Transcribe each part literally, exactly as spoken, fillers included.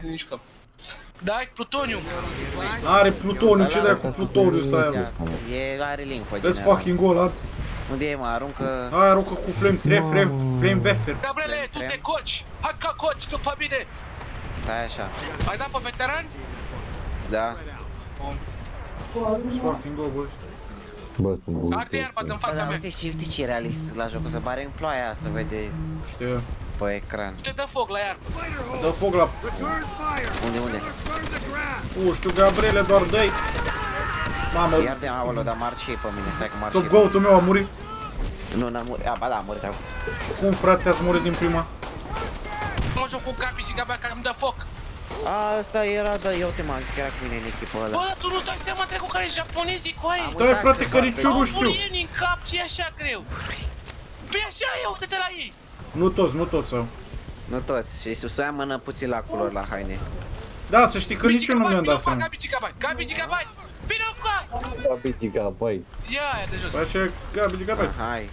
ne jucăm. Da, ai plutoniu. Are plutoniu, ce dracu plutoniu să aibă? E, are link pe Let's fucking go, lads. Unde e, mă, aruncă... Hai, aruncă cu flame trei, flame, flame wafer. Gabriele, tu te coci! Hai ca coci, după mine! Stai așa. Ai dat pe veteran? Da. Let's fucking go, boys. Bă, sunt bun. Arde iarba din fața Dar mea. uite ce, uite ce e realist la joc, o să pare în ploaia, să vede Știu. pe ecran. Te dă foc la iarbă. Dă foc la... Unde, unde? U, știu, Gabriele, doar dă-i. Mamă, Iar de aolo, dar marci și pe mine, stai că marci top go-ul meu a murit. Nu, n-am murit, a, ba da, am murit acum. Cum, frate, ați murit din prima? Mă joc cu Gabi și Gabi care îmi dă foc. A, ăsta era, da, eu te m-am zis că era cu mine în echipă ăla. Bă, tu nu-ți dai seama trecut care e japonezii cu aia. Da, frate, că nici eu nu știu. Au murieni în cap, ce e așa greu? Păi așa e, uite-te la ei. Nu toți, nu toți au. Nu toți, și seamănă puțin la culori la haine. Da, să știi că nici eu nu mi-am dat seama. Gabi Gigabyte, Gabi Gigabyte, vină cu aia! Gabi Gigabyte. Ia aia de jos. Păi așa e Gabi Gigabyte. Hai.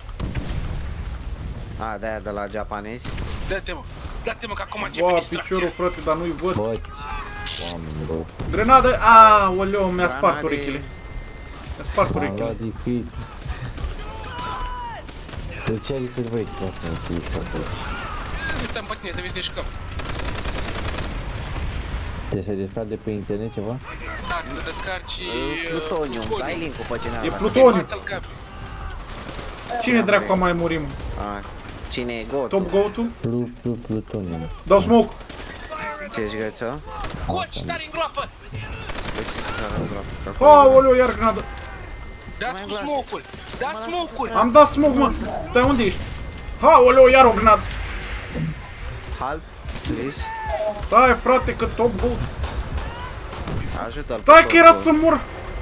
A, de-aia de la japonezi. Dă-te mă, dă-te mă că acum începe Wow, distracția. piciorul, frate, dar nu-i văd. Bă, oameni, bă. Grenadă, aoleu, mi-a spart urechile. Mi-a spart Am urechile. luat defeat. De ce ai defeat, băi? Asta nu știu ce faci. Uităm pe tine să vezi de jucăm. Deci ai desfrat de pe internet ceva? Da, să descarci... Plutoniu, dai link-ul pe cineva. E plutoniu. Fața-l Gabi. Cine dracu a mai murit, mă? A, cine e Gotu? Top go-to? Plu, plu, plutoniu. Dau smoke. Ce-ți greță? Coci, stari în groapă! De ce să sară în groapă? Aoleu, iar grenadă. Dați cu smoke-ul! Dați smoke-ul! Am dat smoke, mă. Stai, unde ești? Aoleu, iar o grenadă. Halp, please. Stai, frate, că top go. Ajută-l. Stai că era să mor.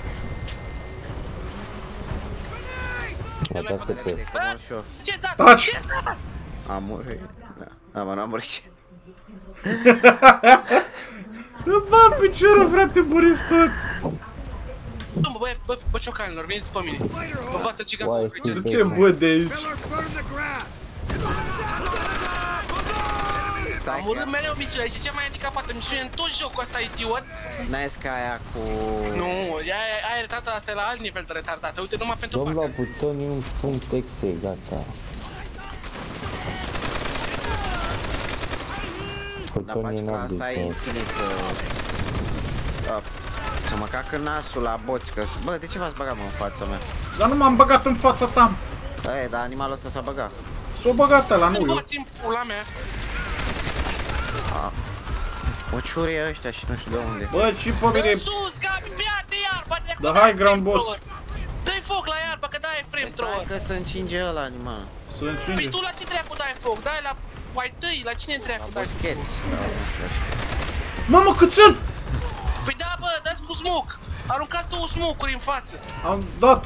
Atacă pe. Ce zat? Taci. Ce zat? Am murit. Da, mă, n-am murit. Bă, piciorul, frate, muriți toți. Bă, bă, bă, bă, ciocanilor, veniți după mine. Vă față cigacă. Uai, Du-te, bă, de aici. Am urât mereu misiunea, și cea mai handicapată misiune în tot jocul ăsta, idiot. N-ai ca aia cu... Nu, aia, aia e retardată, asta e la alt nivel de retardată. Uite, numai pentru Domnul partea. plutonium punct exe, gata. Dar faci că asta e infinit. Uh, să mă cac în nasul la boți, că... Bă, de ce v-ați băgat, mă, în fața mea? Dar nu m-am băgat în fața ta. Ei, dar animalul ăsta s-a băgat. S-o băgat ăla, nu Sunt eu. boți în pula mea. O ciurie ăștia și nu știu de unde. Bă, și pe În mine... sus, Gabi, ia-te iarba, dracu, Da, dai hai, ground boss. flamethrower. Dă-i foc la iarba, că dai Stai flamethrower. că se încinge ăla, animal. Să Păi încinge. tu la ce dracu dai foc? Dai la mai tăi, la cine dracu dai foc? Boscheți. Mamă, cât sunt? Păi da, bă, dați cu smoke. Aruncați două smoke-uri în față. Am dat.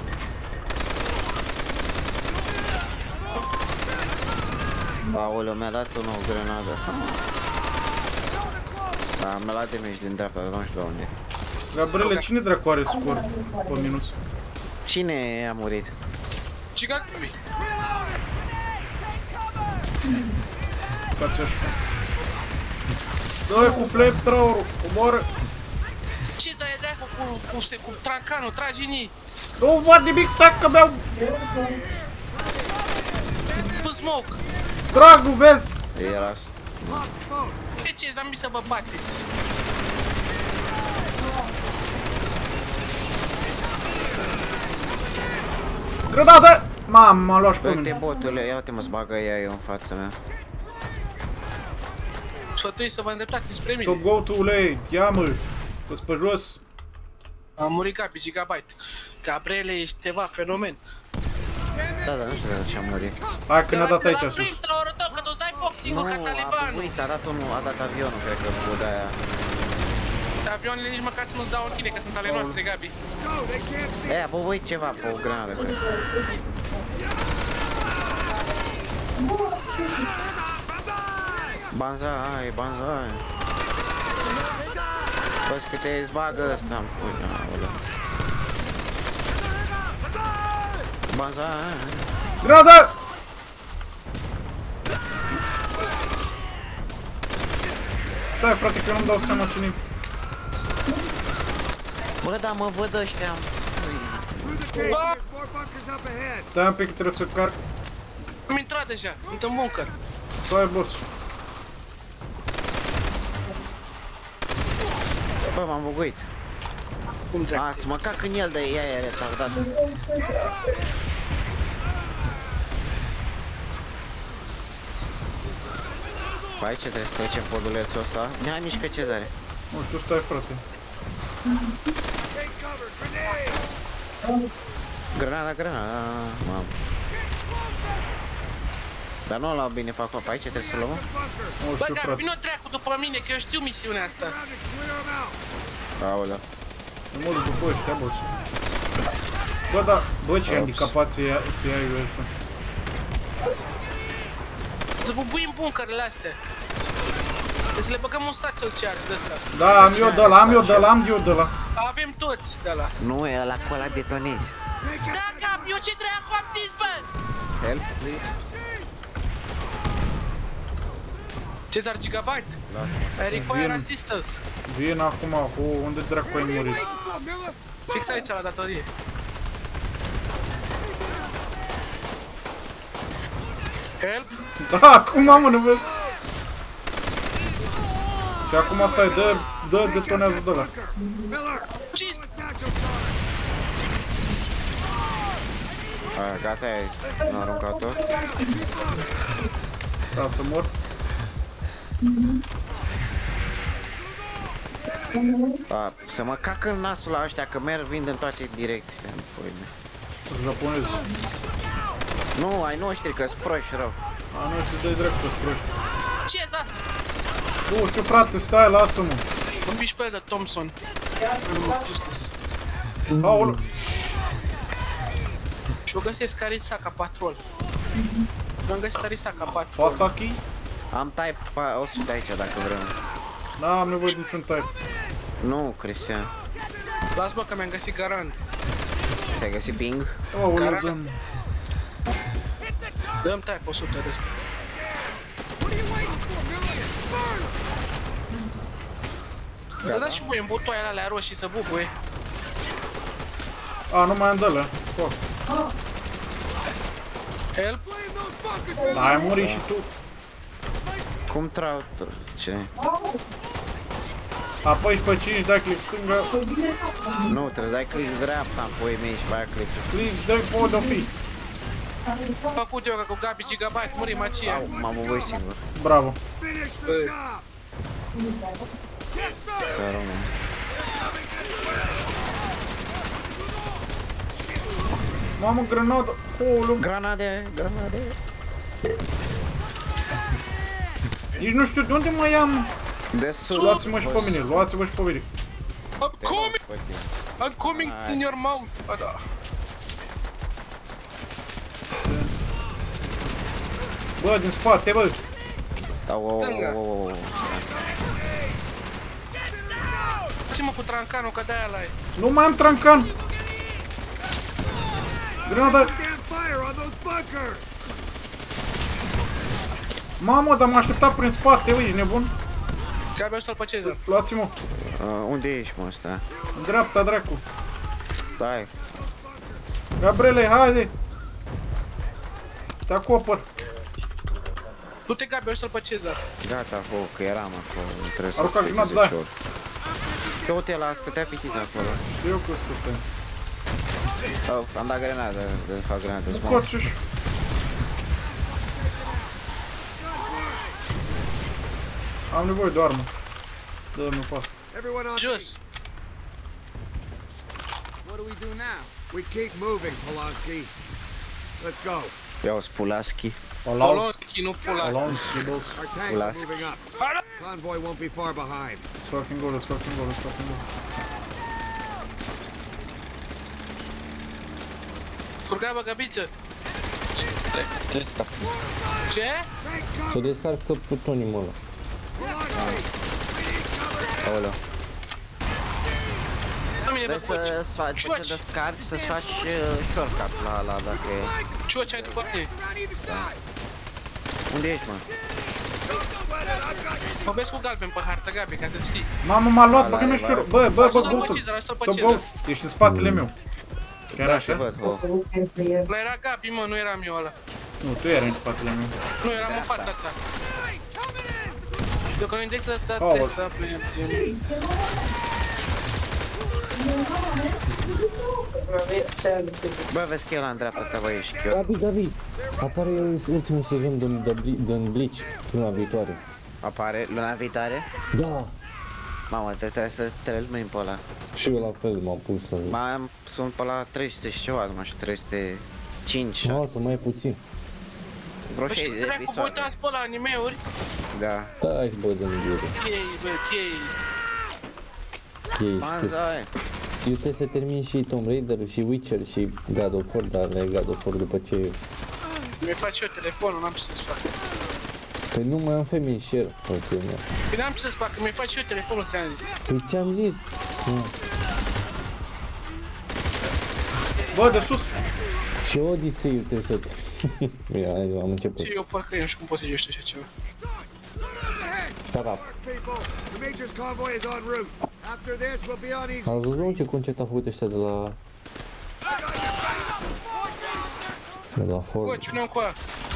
Aoleu, mi-a dat o nouă grenadă. Da, mi-a luat damage din dreapta, nu știu de unde. Gabriele, cine dracu are scor pe minus? Cine a murit? Cigac, Cați așa. Dă-i cu flamethrower-ul, omoară. ce să-i dracu cu, cu, cu, cu trancanul, tragi în ei. Nu văd nimic, tac că mi-au... Cu smoke. Drag, nu vezi? Era... De ce am să vă bateți? Grenadă! Mamă, m-a luat și pe Uite, mine. botule, ia uite mă, bagă ea eu în fața mea. Sfătui să vă îndreptați spre mine. Top go-to-ule, ia-mă, că-s pe jos. Am murit Gabi Gigabyte. Gabriele, ești ceva fenomen. Da, da, nu știu de ce am murit. Hai că ne-a dat aici sus. Flamethrower-ul tău, că tu-ți dai foc singur ca Nu, talibanul. a, uite, a dat unul, a dat avionul, cred că, cu de-aia. Avioanele nici măcar să nu-ți dau în tine, că sunt ale noastre, Gabi. Ea, bă, uite ceva pe o granadă, cred. Banzai, banzai. Bă-ți că te-ți bagă ăsta în pula, aoleu. Banzai. Grenadă! stai frate că eu nu-mi dau seama cine. Bă, dar mă văd ăștia. Stai un pic că trebuie să carc. Am intrat deja, sunt în bunker. Stai boss. Bă, m-am buguit. Cum dracu? A, să mă cac în el de ea e retardat. Pe aici trebuie să trecem podulețul ăsta. Ia mișcă Cezare. Nu știu, stai frate. Granada, granada, mamă. Dar nu o luau bine pe acolo, pe aici trebuie să luăm. Nu Bă, știu dar frate. vină treacu după mine, că eu știu misiunea asta. Aolea. Nu mă duc după ăștia, boss. Bă, da, bă, ce handicapat să ia eu ăsta. Să bubui în bunkerele astea. Deci le băgăm un satchel charge de ăsta. Da, am eu de ăla, am eu de ăla, am eu de ăla. Avem toți de ăla. Nu, e ăla cu ăla detonezi. Da, cap, eu ce dracu am zis, bă? Help, please. Cezar Gigabyte, Lasă-mă. I require Vin. assistance. Vin acum, cu unde dracu ai murit? Fix aici la datorie. Help? Da, acum mă, nu vezi? Și acum stai, dă, dă, detonează de ăla. Ce A, gata, ai aruncat-o. Da, să mor. A, să mă cac în nasul la ăștia, că merg, vin în toate direcțiile. Japonez. Nu, ai noștri, că-s proști rău. A, nu știu, dă-i drept, că-s proști. Cezar? Nu știu, frate, stai, lasă-mă. Îmi piși pe el de Thompson. Useless. Aoleu. Și o găsesc Arisaka Patrol. Nu am găsit Arisaka Patrol. Pasaki? Am type o sută aici, dacă vrem. N-am nevoie de niciun type. Nu, Cristian. Las bă că mi-am găsit garant. Ți-ai găsit ping? Aoleu, Carală. doamne. Dă-mi type o sută de ăsta. Dă da și voi în butoaiele alea roșii să bubuie. A, nu mai am de-alea. Fuck. Help? Da, ai murit și tu. Cum trau? Ce? Apoi pe cinci, dai click stânga. Nu, trebuie să dai click dreapta în puii mei și pe aia click. Click, dai pe unde o fi. Am făcut eu ca cu Gabi Gigabyte, murim aceea. M-am bubuit singur. Bravo. Să rămân. Mamă, grenadă. Aoleu. Granade, granade. Nici nu știu de unde mai am. De sus. Luați-mă și pe mine, luați-mă și pe mine. I'm coming! I'm coming in your mouth! Ba da. Bă, din spate, bă. Au, au, au, au, au. Ce mă cu trancanul, că de-aia l-ai? Nu mai am trancan. Grenada. Mamă, dar m-a așteptat prin spate, ui, nebun. Trebuie să-l pe Cezar. Luați-mă. Uh, unde ești, mă, ăsta? În dreapta, dracu. Stai. Gabriele, haide. Te acopăr. Du-te, Gabi, să-l pe Cezar. Gata, ho, că eram acolo. Nu trebuie să Arunca stai grenadă, zece da. ori. Că uite, ăla stătea pitit acolo. Eu cu stăteam. Oh, am dat grenadă, de fac grenadă, Nu smog. coțuși. Am nevoie de armă. Dă-mi o pasă. Jos. What do we do now? We keep moving, Polanski. Let's go. Iau Spulaski. Polonski, nu Pulaski. Polonski, boss. Our tanks Pulaski. are moving up. Ala! Convoy won't be far behind. Let's fucking go, let's fucking go, let's fucking go. Curga, bă, Gabiță. Ce? Să descarcă plutonimul ăla. Aoleu. Nu mine, bă, Trebuie să-ți faci, Cioci. să descarci, să-ți faci uh, shortcut la ăla, dacă e. Cioci ai după mine. Unde ești, mă? Vorbesc cu galben pe hartă, Gabi, ca să știi. Mamă, m-a luat, bă, Ala că nu e, știu. va. Bă, bă, bă, Ajută-l pe Gultul. Cezar, ajută-l pe Tot, Cezar. bă, ești în spatele meu. Chiar Da, te așa? văd, ho. Ăla era Gabi, mă, nu eram eu ăla. Nu, tu erai în spatele meu. Nu, eram în fața ta. Dacă nu indexă, da, Aoleu. te să mergem. Bă, vezi că e ăla în dreapta ta, bă, ești chiar. Gabi, Gabi, apare ultimul sezon din, de Bli- din Bleach, luna viitoare. Apare luna viitoare. Da, Mamă, te trebuie să te răzmâini pe ăla. și eu la fel m-am pus să... Mai am, sunt pe la trei sute și ceva, nu mai știu, trei sute cinci, Nu, să mai puțin. vreo Păi și șaizeci de dracu, vă episoade. uitați pe la anime-uri? Da. Stai, bă, de-mi gură. Chei, bă, chei. Ei, Banzai. eu trebuie să termin și Tomb Raider și Witcher și God of War, dar le God of War după ce... Mi-ai face eu telefonul, n-am ce să-ți fac. Păi nu mai am family share, frate meu. Păi n-am ce să-ți fac, că mi-ai face eu telefonul, ți-am zis. Păi ce-am zis? Nu. Bă, de sus. Și Odyssey-ul trebuie să... Ia, eu am început. Ți eu parcă nu știu cum poți să știu așa ceva. Shut up. People, the Major's convoy is en route. After this, we'll be on easy. Ați văzut ce concert a făcut ăștia de la... De la Bă, Ford? ce veneam cu ăla?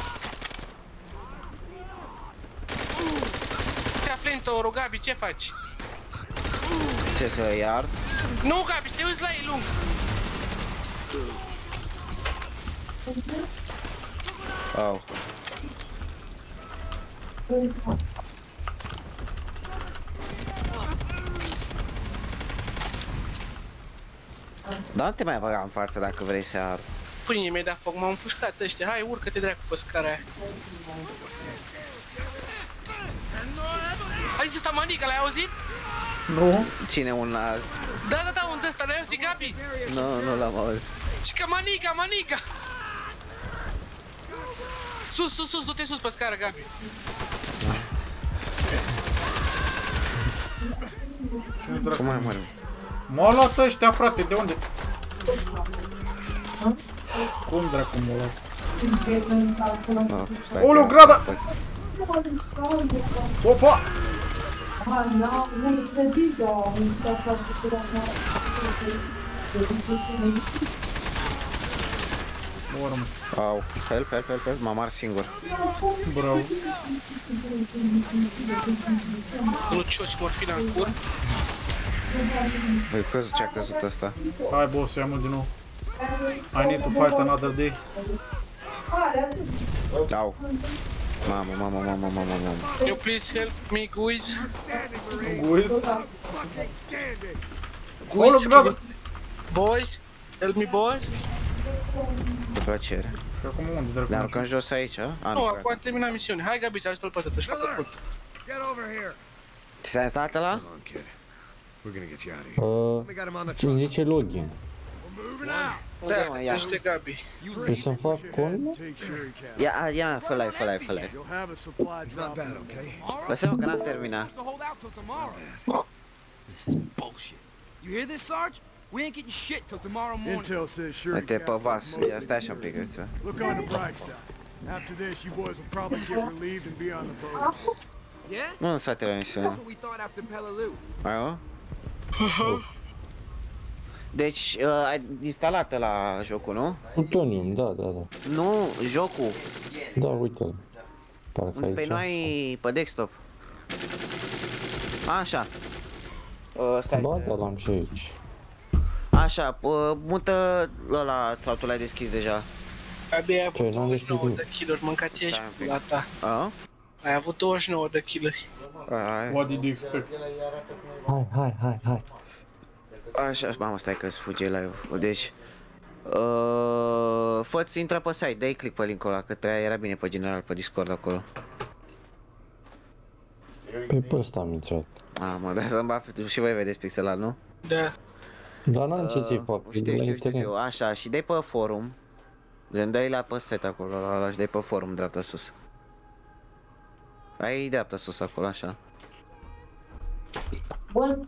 Ia flamethrower-ul, Gabi, ce faci? Ce să iar? Nu, Gabi, să te uiți la ei lung. Au. Da, nu te mai băga în față dacă vrei să iar. Pâine mi-ai dat foc, m-am împușcat ăștia. Hai, urcă-te dracu pe scara aia. Ai zis ăsta manica, l-ai auzit? Nu. Cine un alt? Da, da, da, unde ăsta, l-ai auzit, Gabi? Nu, nu l-am auzit. Și că manica, manica! Sus, sus, sus, du-te sus pe scară, Gabi. Cum mai mărim? M-au luat ăștia, frate, de unde? Cum dracu m-au luat? Oh, stai Oleu, că- grada! Opa! Mor, mă. Au, help, help, help, help, m-am ars singur. Bravo. Nu cioci morfina în cur. Îi căzut ce-a căzut ăsta. Hai, boss, ia-mă din nou. I need to fight another day. Au. Mamă, mamă, mamă, mamă, mamă. You please help me, guys. Guiz. Guys, Oleu, grada! boys, help me, boys. Cu plăcere. Și acum unde dracu? Ne mă aruncăm jos aici, a? A, Nu, nu, acum am terminat misiunea. Hai, Gabi, ajută-l pe ăsta să-și facă cult. Get over here. ți s-a installat ăla? Come on, kid. We're gonna get you out of here. Uh, We got him on the îmi truck. zice login. We're moving out. Unde Da, mă, să ia? știe Gabi. Trebuie să-mi fac cont? Take sure you can. Ia, a, ia, fă-l-ai, fă-l-ai, făl-ai. You'll have a supply drop. Not bad, okay? Lăsăm că n-am terminat. To hold out till tomorrow. This is bullshit. You hear this, Sarge? We ain't getting shit till tomorrow morning. Intel says sure Uite, pe caps vas, like ia most stai așa un things. pic, uite. Look on the bright side. After this, you boys will probably get relieved and be on the boat. Yeah? Nu în satele That's misiune. what we thought after Peleliu. Mai o? Deci, uh, ai instalat la jocul, nu? Plutonium, da, da, da. Nu, jocul. Da, uite-l. Parcă Pe aici. noi, pe desktop. Așa. Uh, stai Ba, să... da, l-am și aici. Așa, uh, mută ăla, sau tu l-ai deschis deja. Gabi, ai avut Ce, n-am douăzeci și nouă deschis de kill-uri, mâncați ești Stai un pic. la ta. A? Ai avut douăzeci și nouă de kill-uri. Hai. What did you expect? Hai, hai, hai, hai. Așa, mamă, stai că-ți fuge live-ul. Deci, uh, fă-ți intră pe site, dai click pe link-ul ăla, că treia era bine pe general, pe Discord acolo. Pe pe ăsta am intrat. A, mă, dar să-mi bag, și voi vedeți pixelat, nu? Da. Dar n-am ce să-i fac. Știu, e la știu, știu, internet. știu, așa, și dai pe forum. Îmi dai la pe set acolo, la, la, și dai pe forum, dreapta sus. Ai dreapta sus acolo, așa.